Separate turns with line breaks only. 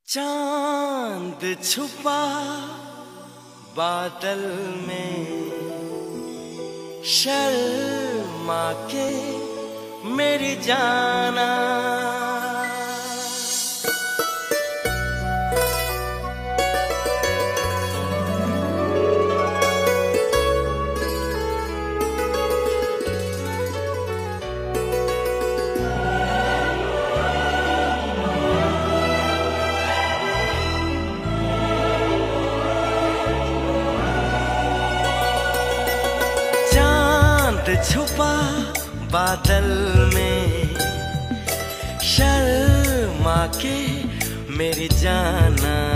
चांद छुपा बादल में, शर्मा के मेरी जाना। छुपा बादल में, शर्मा के मेरी जाना।